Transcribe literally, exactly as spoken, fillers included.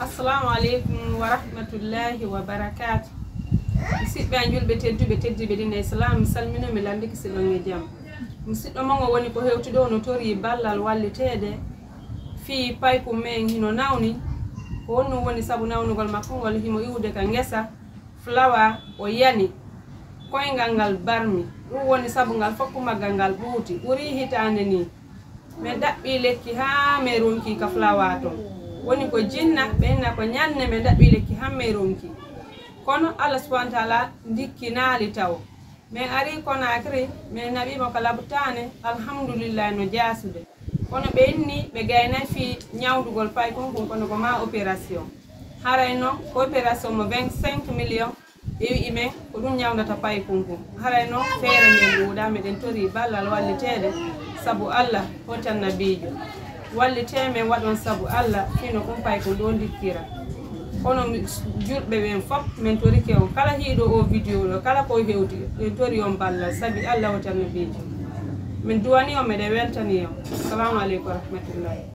Assalamu alaikum wa rahmatullahi wa barakatuh. Musidɓe an julɓe tedduɓe teddiɓe dina islam salmino mi lambiki siɗon e jaam. Musidɗo mon o woni ko hewtude no tori ballal wallitede fi payku men hino nawni ko wonno woni sabu nawnugol makko ngol himo iwde ka ngesa flawa o yani koyngal ngal barmi ɗum woni sabu ngal fokku maggal ngal ɓuuti ɓuri hitande ni min ɗaɓɓi lekki ha me ronki ka flawa to woni ko jinna ɓenna ko ñanne min ɗaɓɓi lekki ha me ronki kono Allah subhanahu wa ta'ala dikki naali taw min ari Konakry min naɓimo ko labtane alhamdulillah no jasude kono ɓe inni ɓe gaynay fi ñawdugol pay konkum kono ko ma opération haray noon ko opération mo vingt-cinq millions ɓe wi men ko ɗum ñawdata pay konkum haray noon feere nden ɗuuɗa meɗen tori ballal wallitede sabu Allah hotan nabijo wallite men waɗon sabu Allah fino ɗum pay ko ɗo dikkira kono julɓe ɓen fof min torike on kala hiiɗo o vidéo ɗo kala ko hewti en tori on ballal sabi Allah hotan nabijo min duwani on meɗen weltani on. Assalamu aleykum wa rahmatullahi.